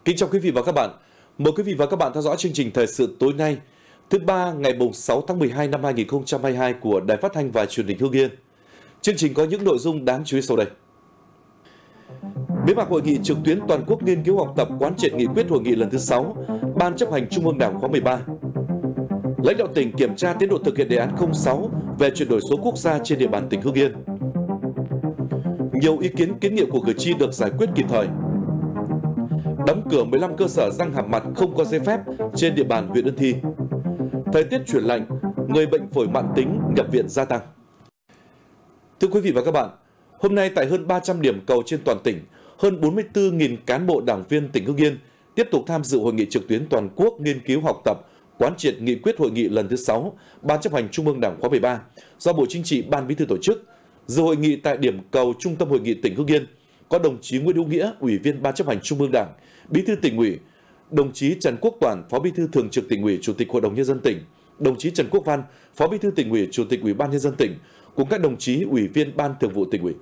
Kính chào quý vị và các bạn. Mời quý vị và các bạn theo dõi chương trình thời sự tối nay, thứ ba ngày 6 tháng 12 năm 2022 của Đài Phát thanh và Truyền hình Hưng Yên. Chương trình có những nội dung đáng chú ý sau đây. Bế mạc hội nghị trực tuyến toàn quốc nghiên cứu học tập quán triệt nghị quyết hội nghị lần thứ 6, Ban chấp hành Trung ương Đảng khóa 13. Lãnh đạo tỉnh kiểm tra tiến độ thực hiện đề án 06 về chuyển đổi số quốc gia trên địa bàn tỉnh Hưng Yên. Nhiều ý kiến kiến nghị của cử tri được giải quyết kịp thời. Đóng cửa 15 cơ sở răng hàm mặt không có giấy phép trên địa bàn huyện Ân Thi. Thời tiết chuyển lạnh, người bệnh phổi mãn tính nhập viện gia tăng. Thưa quý vị và các bạn, hôm nay tại hơn 300 điểm cầu trên toàn tỉnh, hơn 44.000 cán bộ đảng viên tỉnh Hưng Yên tiếp tục tham dự hội nghị trực tuyến toàn quốc nghiên cứu học tập quán triệt nghị quyết hội nghị lần thứ 6 Ban chấp hành Trung ương Đảng khóa 13 do Bộ Chính trị Ban Bí thư tổ chức. Dự hội nghị tại điểm cầu Trung tâm Hội nghị tỉnh Hưng Yên có đồng chí Nguyễn Hữu Nghĩa, Ủy viên Ban chấp hành Trung ương Đảng, Bí thư Tỉnh ủy, đồng chí Trần Quốc Toản, Phó Bí thư Thường trực Tỉnh ủy, Chủ tịch Hội đồng Nhân dân tỉnh, đồng chí Trần Quốc Văn, Phó Bí thư Tỉnh ủy, Chủ tịch Ủy ban Nhân dân tỉnh, cùng các đồng chí Ủy viên Ban Thường vụ Tỉnh ủy.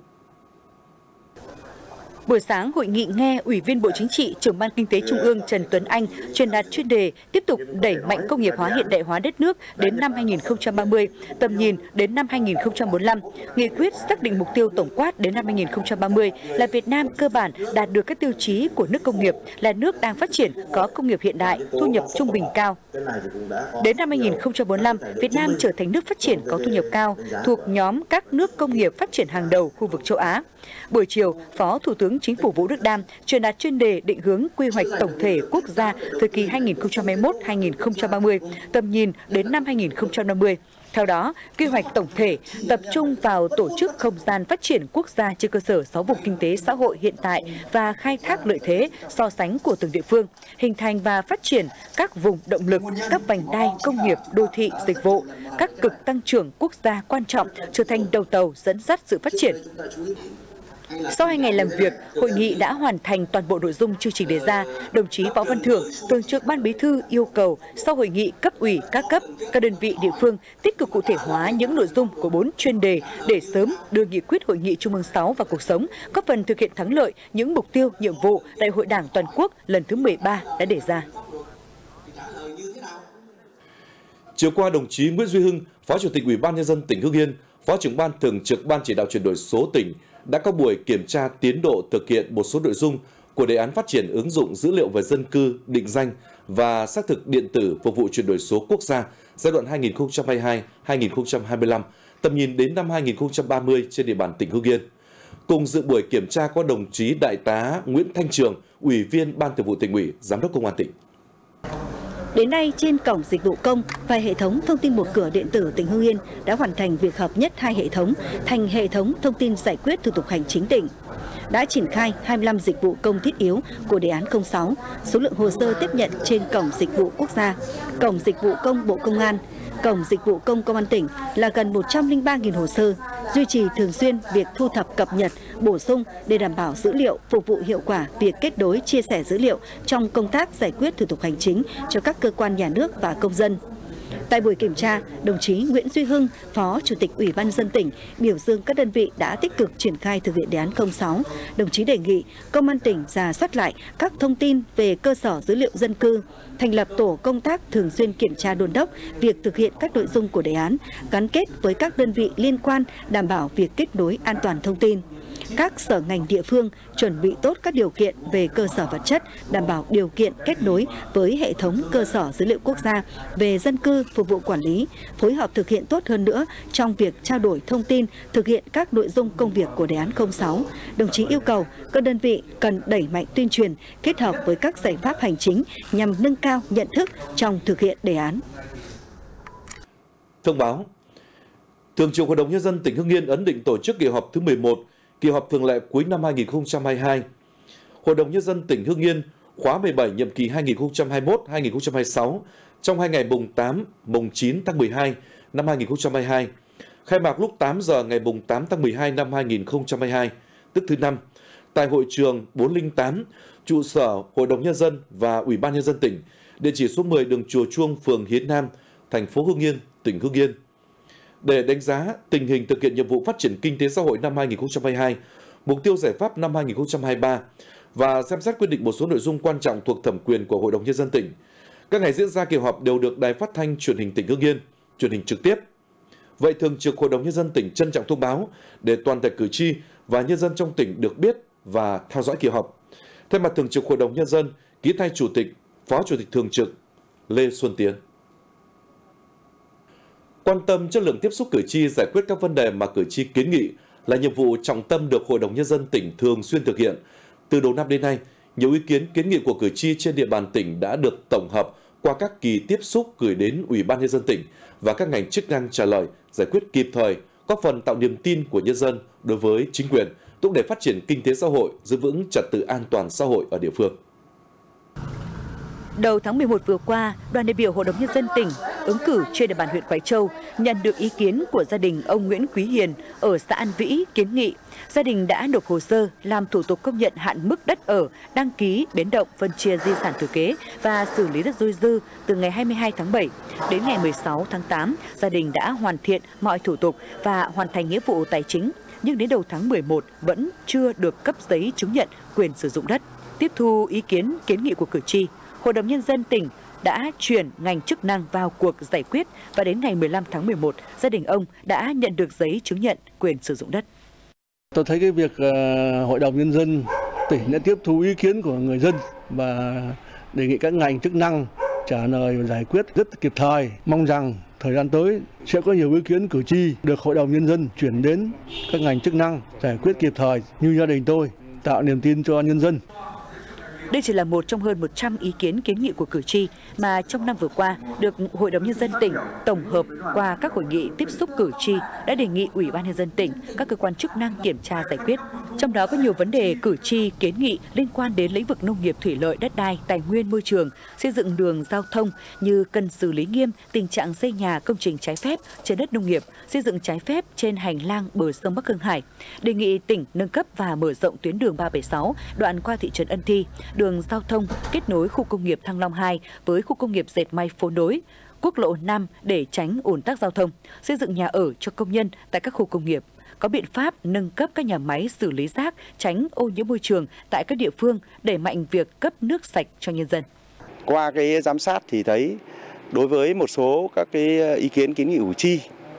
Buổi sáng, hội nghị nghe Ủy viên Bộ Chính trị, Trưởng ban Kinh tế Trung ương Trần Tuấn Anh truyền đạt chuyên đề tiếp tục đẩy mạnh công nghiệp hóa hiện đại hóa đất nước đến năm 2030, tầm nhìn đến năm 2045. Nghị quyết xác định mục tiêu tổng quát đến năm 2030 là Việt Nam cơ bản đạt được các tiêu chí của nước công nghiệp, là nước đang phát triển, có công nghiệp hiện đại, thu nhập trung bình cao. Đến năm 2045, Việt Nam trở thành nước phát triển có thu nhập cao, thuộc nhóm các nước công nghiệp phát triển hàng đầu khu vực châu Á. Buổi chiều, Phó Thủ tướng Chính phủ Vũ Đức Đam truyền đạt chuyên đề định hướng quy hoạch tổng thể quốc gia thời kỳ 2021-2030, tầm nhìn đến năm 2050. Theo đó, quy hoạch tổng thể tập trung vào tổ chức không gian phát triển quốc gia trên cơ sở 6 vùng kinh tế xã hội hiện tại và khai thác lợi thế so sánh của từng địa phương, hình thành và phát triển các vùng động lực, các vành đai công nghiệp, đô thị, dịch vụ, các cực tăng trưởng quốc gia quan trọng trở thành đầu tàu dẫn dắt sự phát triển. Sau 2 ngày làm việc, hội nghị đã hoàn thành toàn bộ nội dung chương trình đề ra. Đồng chí Võ Văn Thưởng, Thường trực Ban Bí thư yêu cầu sau hội nghị cấp ủy các cấp, các đơn vị địa phương tích cực cụ thể hóa những nội dung của 4 chuyên đề để sớm đưa nghị quyết hội nghị Trung ương 6 vào cuộc sống, góp phần thực hiện thắng lợi những mục tiêu, nhiệm vụ Đại hội Đảng toàn quốc lần thứ 13 đã đề ra. Chiều qua, đồng chí Nguyễn Duy Hưng, Phó Chủ tịch Ủy ban Nhân dân tỉnh Hưng Yên, Phó trưởng ban thường trực Ban chỉ đạo chuyển đổi số tỉnh đã có buổi kiểm tra tiến độ thực hiện một số nội dung của đề án phát triển ứng dụng dữ liệu về dân cư, định danh và xác thực điện tử phục vụ chuyển đổi số quốc gia giai đoạn 2022-2025, tầm nhìn đến năm 2030 trên địa bàn tỉnh Hưng Yên. Cùng dự buổi kiểm tra có đồng chí Đại tá Nguyễn Thanh Trường, Ủy viên Ban Thường vụ Tỉnh ủy, Giám đốc Công an tỉnh. Đến nay, trên cổng dịch vụ công và hệ thống thông tin một cửa điện tử tỉnh Hưng Yên đã hoàn thành việc hợp nhất 2 hệ thống thành hệ thống thông tin giải quyết thủ tục hành chính tỉnh. Đã triển khai 25 dịch vụ công thiết yếu của đề án 06, số lượng hồ sơ tiếp nhận trên cổng dịch vụ quốc gia, cổng dịch vụ công Bộ Công an, cổng dịch vụ công Công an tỉnh là gần 103.000 hồ sơ, duy trì thường xuyên việc thu thập cập nhật, bổ sung để đảm bảo dữ liệu phục vụ hiệu quả việc kết nối chia sẻ dữ liệu trong công tác giải quyết thủ tục hành chính cho các cơ quan nhà nước và công dân. Tại buổi kiểm tra, đồng chí Nguyễn Duy Hưng, Phó Chủ tịch Ủy ban nhân dân tỉnh biểu dương các đơn vị đã tích cực triển khai thực hiện đề án 06. Đồng chí đề nghị Công an tỉnh rà soát lại các thông tin về cơ sở dữ liệu dân cư, thành lập tổ công tác thường xuyên kiểm tra đôn đốc việc thực hiện các nội dung của đề án, gắn kết với các đơn vị liên quan đảm bảo việc kết nối an toàn thông tin. Các sở ngành địa phương chuẩn bị tốt các điều kiện về cơ sở vật chất, đảm bảo điều kiện kết nối với hệ thống cơ sở dữ liệu quốc gia về dân cư phục vụ quản lý, phối hợp thực hiện tốt hơn nữa trong việc trao đổi thông tin, thực hiện các nội dung công việc của đề án 06. Đồng chí yêu cầu các đơn vị cần đẩy mạnh tuyên truyền, kết hợp với các giải pháp hành chính nhằm nâng cao nhận thức trong thực hiện đề án. Thông báo, Thường trực Hội đồng Nhân dân tỉnh Hưng Yên ấn định tổ chức kỳ họp thứ 11, kỳ họp thường lệ cuối năm 2022. Hội đồng Nhân dân tỉnh Hưng Yên khóa 17 nhiệm kỳ 2021-2026 trong 2 ngày mùng 8, mùng 9 tháng 12 năm 2022, khai mạc lúc 8 giờ ngày mùng 8 tháng 12 năm 2022, tức thứ Năm, tại hội trường 408, trụ sở Hội đồng Nhân dân và Ủy ban Nhân dân tỉnh, địa chỉ số 10 đường Chùa Chuông, phường Hiến Nam, thành phố Hưng Yên, tỉnh Hưng Yên. Để đánh giá tình hình thực hiện nhiệm vụ phát triển kinh tế xã hội năm 2022, mục tiêu giải pháp năm 2023 và xem xét quyết định một số nội dung quan trọng thuộc thẩm quyền của Hội đồng Nhân dân tỉnh. Các ngày diễn ra kỳ họp đều được Đài Phát thanh Truyền hình tỉnh Hưng Yên truyền hình trực tiếp. Vậy Thường trực Hội đồng Nhân dân tỉnh trân trọng thông báo để toàn thể cử tri và nhân dân trong tỉnh được biết và theo dõi kỳ họp. Thay mặt Thường trực Hội đồng Nhân dân, ký thay Chủ tịch, Phó Chủ tịch Thường trực Lê Xuân Tiến. Quan tâm chất lượng tiếp xúc cử tri, giải quyết các vấn đề mà cử tri kiến nghị là nhiệm vụ trọng tâm được Hội đồng Nhân dân tỉnh thường xuyên thực hiện. Từ đầu năm đến nay, nhiều ý kiến kiến nghị của cử tri trên địa bàn tỉnh đã được tổng hợp qua các kỳ tiếp xúc gửi đến Ủy ban Nhân dân tỉnh và các ngành chức năng trả lời, giải quyết kịp thời, góp phần tạo niềm tin của nhân dân đối với chính quyền, thúc đẩy phát triển kinh tế xã hội, giữ vững trật tự an toàn xã hội ở địa phương. Đầu tháng 11 vừa qua, đoàn đại biểu Hội đồng Nhân dân tỉnh ứng cử trên địa bàn huyện Quái Châu nhận được ý kiến của gia đình ông Nguyễn Quý Hiền ở xã An Vĩ kiến nghị. Gia đình đã nộp hồ sơ làm thủ tục công nhận hạn mức đất ở, đăng ký, biến động, phân chia di sản thừa kế và xử lý đất dôi dư từ ngày 22 tháng 7 đến ngày 16 tháng 8. Gia đình đã hoàn thiện mọi thủ tục và hoàn thành nghĩa vụ tài chính, nhưng đến đầu tháng 11 vẫn chưa được cấp giấy chứng nhận quyền sử dụng đất. Tiếp thu ý kiến kiến nghị của cử tri, Hội đồng Nhân dân tỉnh đã chuyển ngành chức năng vào cuộc giải quyết và đến ngày 15 tháng 11, gia đình ông đã nhận được giấy chứng nhận quyền sử dụng đất. Tôi thấy cái việc Hội đồng Nhân dân tỉnh đã tiếp thu ý kiến của người dân và đề nghị các ngành chức năng trả lời và giải quyết rất kịp thời. Mong rằng thời gian tới sẽ có nhiều ý kiến cử tri được Hội đồng Nhân dân chuyển đến các ngành chức năng giải quyết kịp thời như gia đình tôi, tạo niềm tin cho nhân dân. Đây chỉ là một trong hơn 100 ý kiến kiến nghị của cử tri mà trong năm vừa qua được Hội đồng Nhân dân tỉnh tổng hợp qua các hội nghị tiếp xúc cử tri đã đề nghị Ủy ban Nhân dân tỉnh, các cơ quan chức năng kiểm tra giải quyết. Trong đó có nhiều vấn đề cử tri kiến nghị liên quan đến lĩnh vực nông nghiệp, thủy lợi, đất đai, tài nguyên môi trường, xây dựng đường giao thông như cần xử lý nghiêm tình trạng xây nhà công trình trái phép trên đất nông nghiệp, xây dựng trái phép trên hành lang bờ sông Bắc Hưng Hải, đề nghị tỉnh nâng cấp và mở rộng tuyến đường 376 đoạn qua thị trấn Ân Thi, đường giao thông kết nối khu công nghiệp Thăng Long 2 với khu công nghiệp dệt may Phố Nối, quốc lộ 5 để tránh ùn tắc giao thông, xây dựng nhà ở cho công nhân tại các khu công nghiệp, có biện pháp nâng cấp các nhà máy xử lý rác, tránh ô nhiễm môi trường tại các địa phương, đẩy mạnh việc cấp nước sạch cho nhân dân. Qua cái giám sát thì thấy đối với một số các cái ý kiến kiến nghị cử tri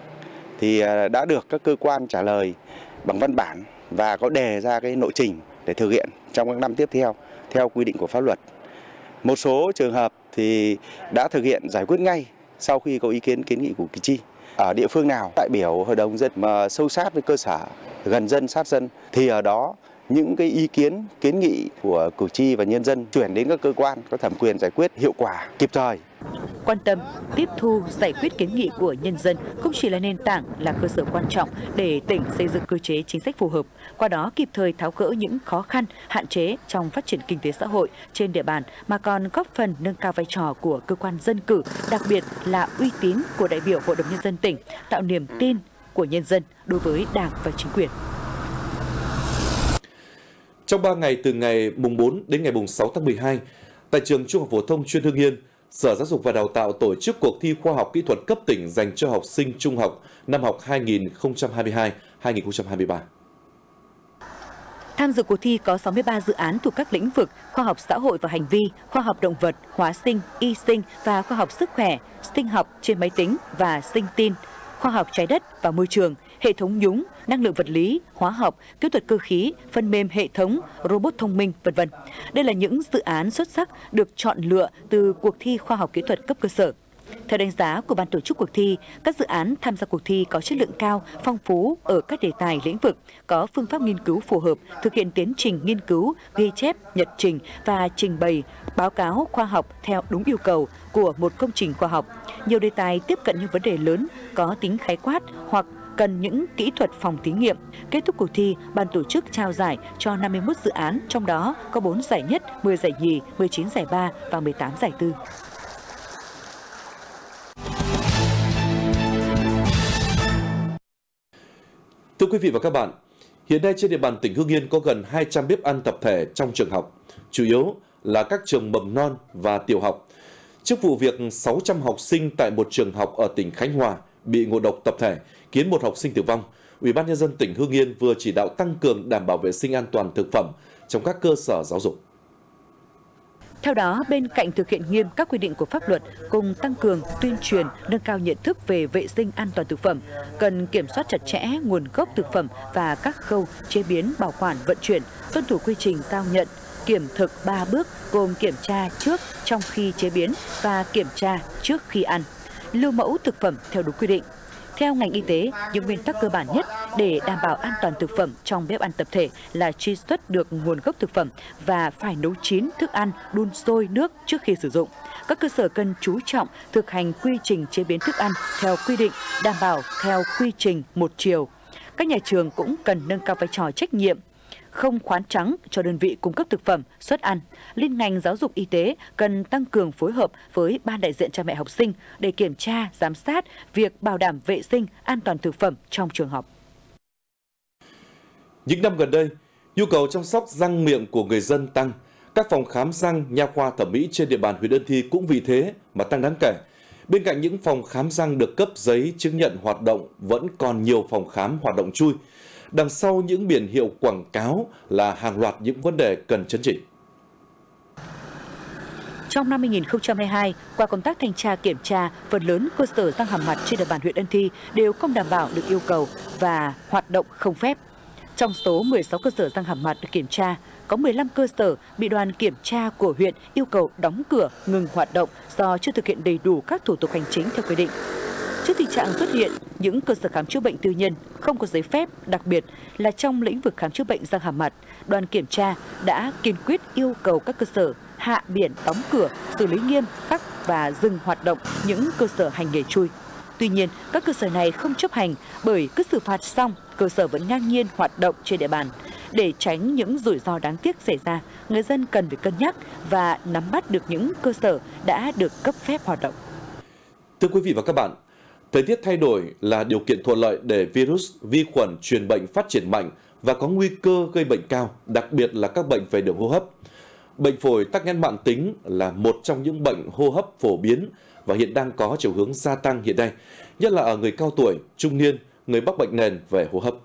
thì đã được các cơ quan trả lời bằng văn bản và có đề ra cái nội trình để thực hiện trong các năm tiếp theo quy định của pháp luật. Một số trường hợp thì đã thực hiện giải quyết ngay sau khi có ý kiến kiến nghị của cử tri. Ở địa phương nào đại biểu Hội đồng dân mà sâu sát với cơ sở, gần dân sát dân thì ở đó những cái ý kiến kiến nghị của cử tri và nhân dân chuyển đến các cơ quan có thẩm quyền giải quyết hiệu quả, kịp thời. Quan tâm, tiếp thu, giải quyết kiến nghị của nhân dân không chỉ là nền tảng, là cơ sở quan trọng để tỉnh xây dựng cơ chế chính sách phù hợp, qua đó kịp thời tháo gỡ những khó khăn, hạn chế trong phát triển kinh tế xã hội trên địa bàn, mà còn góp phần nâng cao vai trò của cơ quan dân cử, đặc biệt là uy tín của đại biểu Hội đồng Nhân dân tỉnh, tạo niềm tin của nhân dân đối với Đảng và chính quyền. Trong 3 ngày từ ngày mùng 4 đến ngày mùng 6 tháng 12, tại trường Trung học phổ thông chuyên Hưng Yên, Sở Giáo dục và Đào tạo tổ chức cuộc thi khoa học kỹ thuật cấp tỉnh dành cho học sinh trung học năm học 2022-2023. Tham dự cuộc thi có 63 dự án thuộc các lĩnh vực khoa học xã hội và hành vi, khoa học động vật, hóa sinh, y sinh và khoa học sức khỏe, sinh học trên máy tính và sinh tin, khoa học trái đất và môi trường, hệ thống nhúng, năng lượng vật lý, hóa học, kỹ thuật cơ khí, phần mềm hệ thống, robot thông minh, v.v. Đây là những dự án xuất sắc được chọn lựa từ cuộc thi khoa học kỹ thuật cấp cơ sở. Theo đánh giá của ban tổ chức cuộc thi, các dự án tham gia cuộc thi có chất lượng cao, phong phú ở các đề tài lĩnh vực, có phương pháp nghiên cứu phù hợp, thực hiện tiến trình nghiên cứu, ghi chép, nhật trình và trình bày báo cáo khoa học theo đúng yêu cầu của một công trình khoa học. Nhiều đề tài tiếp cận những vấn đề lớn, có tính khái quát hoặc cần những kỹ thuật phòng thí nghiệm. Kết thúc cuộc thi, ban tổ chức trao giải cho 51 dự án, trong đó có 4 giải nhất, 10 giải nhì, 19 giải ba và 18 giải tư. Thưa quý vị và các bạn, hiện nay trên địa bàn tỉnh Hưng Yên có gần 200 bếp ăn tập thể trong trường học, chủ yếu là các trường mầm non và tiểu học. Trước vụ việc 600 học sinh tại một trường học ở tỉnh Khánh Hòa bị ngộ độc tập thể khiến một học sinh tử vong, Ủy ban Nhân dân tỉnh Hưng Yên vừa chỉ đạo tăng cường đảm bảo vệ sinh an toàn thực phẩm trong các cơ sở giáo dục. Theo đó, bên cạnh thực hiện nghiêm các quy định của pháp luật cùng tăng cường tuyên truyền, nâng cao nhận thức về vệ sinh an toàn thực phẩm, cần kiểm soát chặt chẽ nguồn gốc thực phẩm và các khâu chế biến, bảo quản, vận chuyển, tuân thủ quy trình giao nhận, kiểm thực 3 bước gồm kiểm tra trước, trong khi chế biến và kiểm tra trước khi ăn, lưu mẫu thực phẩm theo đúng quy định. Theo ngành y tế, những nguyên tắc cơ bản nhất để đảm bảo an toàn thực phẩm trong bếp ăn tập thể là truy xuất được nguồn gốc thực phẩm và phải nấu chín thức ăn, đun sôi nước trước khi sử dụng. Các cơ sở cần chú trọng thực hành quy trình chế biến thức ăn theo quy định, đảm bảo theo quy trình một chiều. Các nhà trường cũng cần nâng cao vai trò trách nhiệm, không khoán trắng cho đơn vị cung cấp thực phẩm, suất ăn. Liên ngành giáo dục y tế cần tăng cường phối hợp với ban đại diện cha mẹ học sinh để kiểm tra, giám sát việc bảo đảm vệ sinh, an toàn thực phẩm trong trường học. Những năm gần đây, nhu cầu chăm sóc răng miệng của người dân tăng. Các phòng khám răng, nha khoa thẩm mỹ trên địa bàn huyện Ân Thi cũng vì thế mà tăng đáng kể. Bên cạnh những phòng khám răng được cấp giấy chứng nhận hoạt động, vẫn còn nhiều phòng khám hoạt động chui. Đằng sau những biển hiệu quảng cáo là hàng loạt những vấn đề cần chấn chỉnh. Trong năm 2022, qua công tác thanh tra kiểm tra, phần lớn cơ sở răng hàm mặt trên địa bàn huyện Ân Thi đều không đảm bảo được yêu cầu và hoạt động không phép. Trong số 16 cơ sở răng hàm mặt được kiểm tra, có 15 cơ sở bị đoàn kiểm tra của huyện yêu cầu đóng cửa, ngừng hoạt động do chưa thực hiện đầy đủ các thủ tục hành chính theo quy định. Trước tình trạng xuất hiện những cơ sở khám chữa bệnh tư nhân không có giấy phép, đặc biệt là trong lĩnh vực khám chữa bệnh răng hàm mặt, đoàn kiểm tra đã kiên quyết yêu cầu các cơ sở hạ biển đóng cửa, xử lý nghiêm khắc và dừng hoạt động những cơ sở hành nghề chui. Tuy nhiên, các cơ sở này không chấp hành bởi cứ xử phạt xong, cơ sở vẫn ngang nhiên hoạt động trên địa bàn. Để tránh những rủi ro đáng tiếc xảy ra, người dân cần phải cân nhắc và nắm bắt được những cơ sở đã được cấp phép hoạt động. Thưa quý vị và các bạn, thời tiết thay đổi là điều kiện thuận lợi để virus, vi khuẩn truyền bệnh phát triển mạnh và có nguy cơ gây bệnh cao, đặc biệt là các bệnh về đường hô hấp. Bệnh phổi tắc nghẽn mãn tính là một trong những bệnh hô hấp phổ biến và hiện đang có chiều hướng gia tăng hiện nay, nhất là ở người cao tuổi, trung niên, người mắc bệnh nền về hô hấp.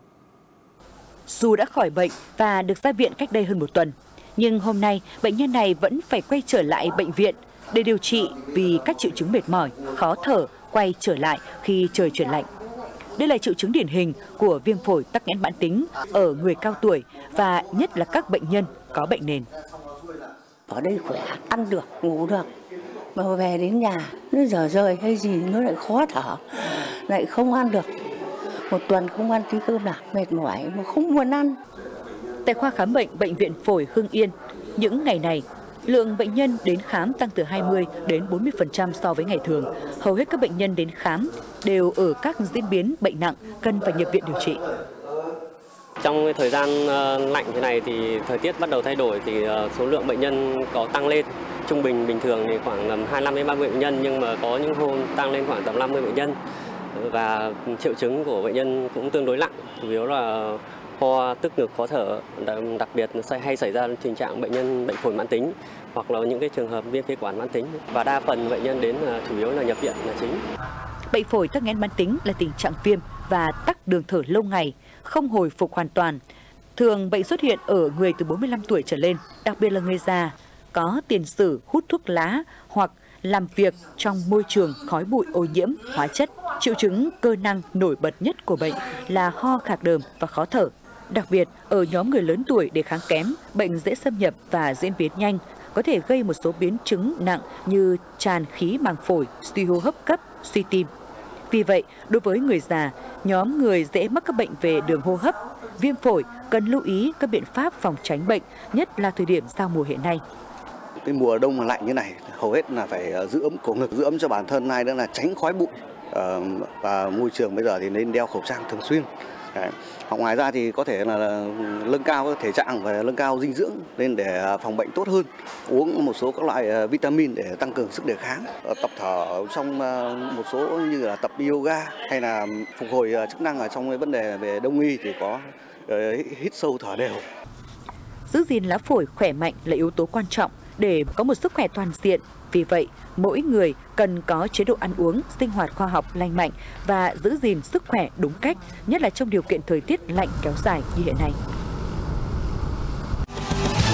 Dù đã khỏi bệnh và được ra viện cách đây hơn một tuần, nhưng hôm nay bệnh nhân này vẫn phải quay trở lại bệnh viện để điều trị vì các triệu chứng mệt mỏi, khó thở quay trở lại khi trời chuyển lạnh. Đây là triệu chứng điển hình của viêm phổi tắc nghẽn mãn tính ở người cao tuổi và nhất là các bệnh nhân có bệnh nền. Ở đây khỏe, ăn được, ngủ được, mà về đến nhà nó dở rời hay gì nó lại khó thở, lại không ăn được. Một tuần không ăn tí cơm nào, mệt mỏi mà không muốn ăn. Tại khoa khám bệnh Bệnh viện Phổi Hưng Yên, những ngày này, lượng bệnh nhân đến khám tăng từ 20 đến 40% so với ngày thường. Hầu hết các bệnh nhân đến khám đều ở các diễn biến bệnh nặng, cần phải nhập viện điều trị. Trong thời gian lạnh thế này thì thời tiết bắt đầu thay đổi thì số lượng bệnh nhân có tăng lên. Trung bình bình thường thì khoảng 25 đến 30 bệnh nhân, nhưng mà có những hôm tăng lên khoảng tầm 50 bệnh nhân. Và triệu chứng của bệnh nhân cũng tương đối nặng, chủ yếu là ho, tức ngực, khó thở, đặc biệt hay xảy ra tình trạng bệnh nhân bệnh phổi mãn tính hoặc là những cái trường hợp viêm phế quản mãn tính, và đa phần bệnh nhân đến chủ yếu là nhập viện là chính. Bệnh phổi tắc nghẽn mãn tính là tình trạng viêm và tắc đường thở lâu ngày, không hồi phục hoàn toàn. Thường bệnh xuất hiện ở người từ 45 tuổi trở lên, đặc biệt là người già, có tiền sử hút thuốc lá hoặc làm việc trong môi trường khói bụi ô nhiễm, hóa chất. Triệu chứng cơ năng nổi bật nhất của bệnh là ho khạc đờm và khó thở. Đặc biệt, ở nhóm người lớn tuổi đề kháng kém, bệnh dễ xâm nhập và diễn biến nhanh, có thể gây một số biến chứng nặng như tràn khí màng phổi, suy hô hấp cấp, suy tim. Vì vậy, đối với người già, nhóm người dễ mắc các bệnh về đường hô hấp, viêm phổi cần lưu ý các biện pháp phòng tránh bệnh, nhất là thời điểm giao mùa hiện nay. Cái mùa đông mà lạnh như này, hầu hết là phải giữ ấm cổ ngực, giữ ấm cho bản thân, hay nữa là tránh khói bụi. Và môi trường bây giờ thì nên đeo khẩu trang thường xuyên. Hoặc ngoài ra thì có thể là nâng cao thể trạng và nâng cao dinh dưỡng lên để phòng bệnh tốt hơn. Uống một số các loại vitamin để tăng cường sức đề kháng. Tập thở trong một số như là tập yoga hay là phục hồi chức năng ở trong cái vấn đề về đông y thì có hít sâu thở đều. Giữ gìn lá phổi khỏe mạnh là yếu tố quan trọng để có một sức khỏe toàn diện. Vì vậy, mỗi người cần có chế độ ăn uống, sinh hoạt khoa học lành mạnh và giữ gìn sức khỏe đúng cách, nhất là trong điều kiện thời tiết lạnh kéo dài như hiện nay.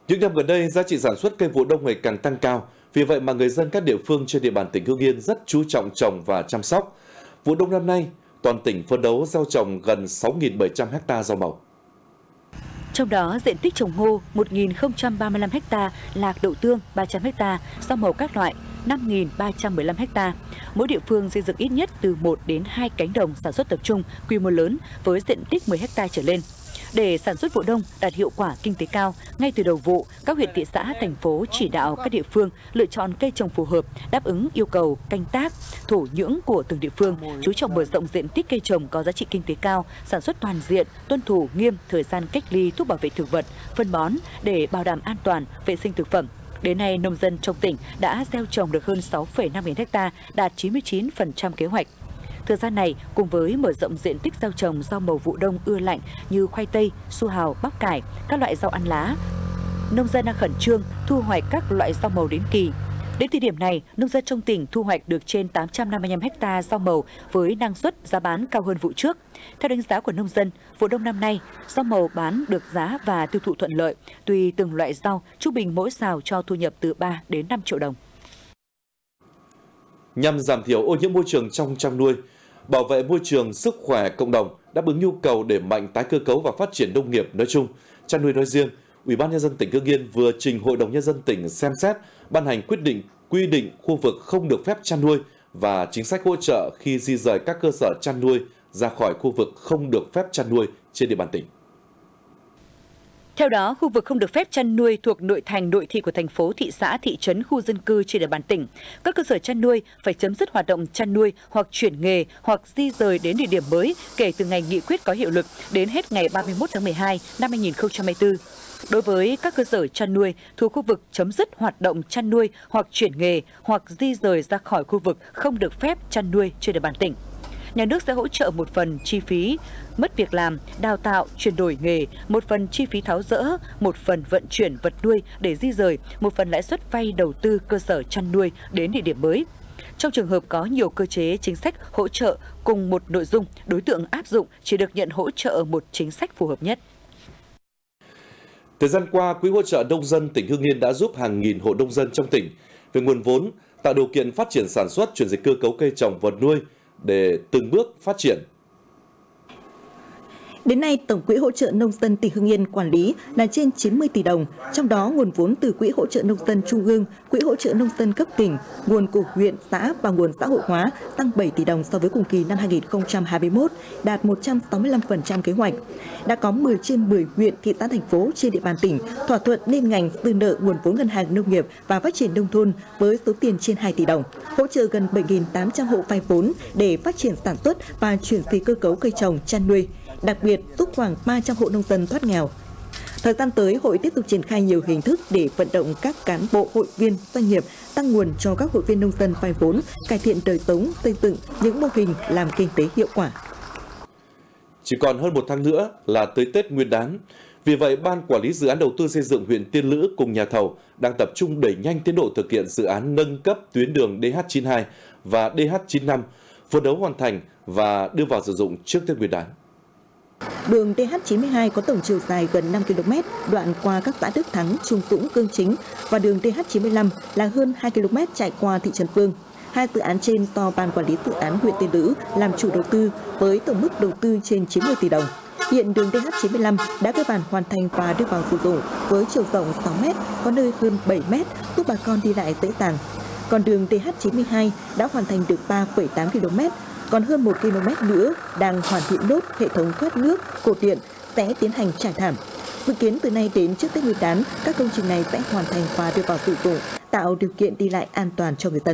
Những năm gần đây, giá trị sản xuất cây vụ đông ngày càng tăng cao. Vì vậy mà người dân các địa phương trên địa bàn tỉnh Hưng Yên rất chú trọng trồng và chăm sóc. Vụ đông năm nay, toàn tỉnh phấn đấu gieo trồng gần 6.700 ha rau màu. Trong đó, diện tích trồng ngô 1.035 ha, lạc đậu tương 300 ha, rau màu các loại 5.315 ha. Mỗi địa phương xây dựng ít nhất từ 1 đến 2 cánh đồng sản xuất tập trung quy mô lớn với diện tích 10 ha trở lên. Để sản xuất vụ đông đạt hiệu quả kinh tế cao, ngay từ đầu vụ, các huyện, thị xã, thành phố chỉ đạo các địa phương lựa chọn cây trồng phù hợp, đáp ứng yêu cầu canh tác, thổ nhưỡng của từng địa phương, chú trọng mở rộng diện tích cây trồng có giá trị kinh tế cao, sản xuất toàn diện, tuân thủ nghiêm thời gian cách ly thuốc bảo vệ thực vật, phân bón để bảo đảm an toàn, vệ sinh thực phẩm. Đến nay, nông dân trong tỉnh đã gieo trồng được hơn 6,5 nghìn ha, đạt 99% kế hoạch. Thời gian này, cùng với mở rộng diện tích gieo trồng rau màu vụ đông ưa lạnh như khoai tây, su hào, bắp cải, các loại rau ăn lá, nông dân đang khẩn trương thu hoạch các loại rau màu đến kỳ. Đến thời điểm này, nông dân trong tỉnh thu hoạch được trên 855 ha rau màu với năng suất giá bán cao hơn vụ trước. Theo đánh giá của nông dân, vụ đông năm nay, rau màu bán được giá và tiêu thụ thuận lợi. Tùy từng loại rau, trung bình mỗi sào cho thu nhập từ 3 đến 5 triệu đồng. Nhằm giảm thiểu ô nhiễm môi trường trong chăn nuôi, bảo vệ môi trường, sức khỏe cộng đồng, đáp ứng nhu cầu đẩy mạnh tái cơ cấu và phát triển nông nghiệp nói chung, chăn nuôi nói riêng, Ủy ban Nhân dân tỉnh Hưng Yên vừa trình Hội đồng Nhân dân tỉnh xem xét ban hành quy định khu vực không được phép chăn nuôi và chính sách hỗ trợ khi di rời các cơ sở chăn nuôi ra khỏi khu vực không được phép chăn nuôi trên địa bàn tỉnh. Theo đó, khu vực không được phép chăn nuôi thuộc nội thành, nội thị của thành phố, thị xã, thị trấn, khu dân cư trên địa bàn tỉnh. Các cơ sở chăn nuôi phải chấm dứt hoạt động chăn nuôi hoặc chuyển nghề hoặc di rời đến địa điểm mới kể từ ngày nghị quyết có hiệu lực đến hết ngày 31 tháng 12 năm 2024. Đối với các cơ sở chăn nuôi thuộc khu vực chấm dứt hoạt động chăn nuôi hoặc chuyển nghề hoặc di rời ra khỏi khu vực không được phép chăn nuôi trên địa bàn tỉnh, nhà nước sẽ hỗ trợ một phần chi phí mất việc làm, đào tạo, chuyển đổi nghề, một phần chi phí tháo dỡ, một phần vận chuyển vật nuôi để di rời, một phần lãi suất vay đầu tư cơ sở chăn nuôi đến địa điểm mới. Trong trường hợp có nhiều cơ chế chính sách hỗ trợ cùng một nội dung, đối tượng áp dụng chỉ được nhận hỗ trợ một chính sách phù hợp nhất. Thời gian qua, Quỹ hỗ trợ nông dân tỉnh Hưng Yên đã giúp hàng nghìn hộ nông dân trong tỉnh về nguồn vốn, tạo điều kiện phát triển sản xuất, chuyển dịch cơ cấu cây trồng vật nuôi để từng bước phát triển. Đến nay, tổng quỹ hỗ trợ nông dân tỉnh Hưng Yên quản lý là trên 90 tỷ đồng, trong đó nguồn vốn từ Quỹ hỗ trợ nông dân Trung ương, Quỹ hỗ trợ nông dân cấp tỉnh, nguồn của huyện, xã và nguồn xã hội hóa tăng 7 tỷ đồng so với cùng kỳ năm 2021, đạt 165% kế hoạch. Đã có 10 trên 10 huyện, thị xã, thành phố trên địa bàn tỉnh thỏa thuận liên ngành dư nợ nguồn vốn ngân hàng nông nghiệp và phát triển nông thôn với số tiền trên 2 tỷ đồng, hỗ trợ gần 7.800 hộ vay vốn để phát triển sản xuất và chuyển dịch cơ cấu cây trồng chăn nuôi. Đặc biệt, giúp khoảng 300 hộ nông dân thoát nghèo. Thời gian tới, hội tiếp tục triển khai nhiều hình thức để vận động các cán bộ, hội viên, doanh nghiệp tăng nguồn cho các hội viên nông dân vay vốn, cải thiện đời sống, xây dựng những mô hình làm kinh tế hiệu quả. Chỉ còn hơn một tháng nữa là tới Tết Nguyên đán. Vì vậy, Ban Quản lý Dự án Đầu tư xây dựng huyện Tiên Lữ cùng nhà thầu đang tập trung đẩy nhanh tiến độ thực hiện dự án nâng cấp tuyến đường DH92 và DH95, phấn đấu hoàn thành và đưa vào sử dụng trước Tết Nguyên đán. Đường DH92 có tổng chiều dài gần 5 km, đoạn qua các xã Đức Thắng, Trung Dũng, Cương Chính, và đường DH95 là hơn 2 km chạy qua thị trấn Phương. Hai dự án trên do Ban Quản lý Dự án huyện Tiên Lữ làm chủ đầu tư với tổng mức đầu tư trên 90 tỷ đồng. Hiện đường DH95 đã cơ bản hoàn thành và đưa vào sử dụng với chiều rộng 6 m, có nơi hơn 7 m, giúp bà con đi lại dễ dàng. Còn đường DH92 đã hoàn thành được 3,8 km, còn hơn 1 km nữa đang hoàn thiện nốt hệ thống thoát nước, cột điện sẽ tiến hành trải thảm. Dự kiến từ nay đến trước Tết Nguyên đán, các công trình này sẽ hoàn thành và đưa vào sử dụng, tạo điều kiện đi lại an toàn cho người dân.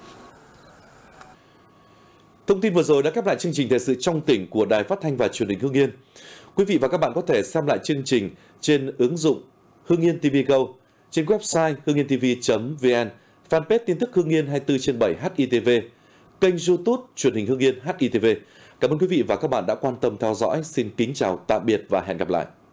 Thông tin vừa rồi đã khép lại chương trình thời sự trong tỉnh của Đài Phát thanh và Truyền hình Hưng Yên. Quý vị và các bạn có thể xem lại chương trình trên ứng dụng Hưng Yên TV Go, trên website hưng-yên-tv.vn, fanpage tin tức Hưng Yên 24/7 HITV, kênh YouTube Truyền hình Hưng Yên HITV. Cảm ơn quý vị và các bạn đã quan tâm theo dõi. Xin kính chào, tạm biệt và hẹn gặp lại.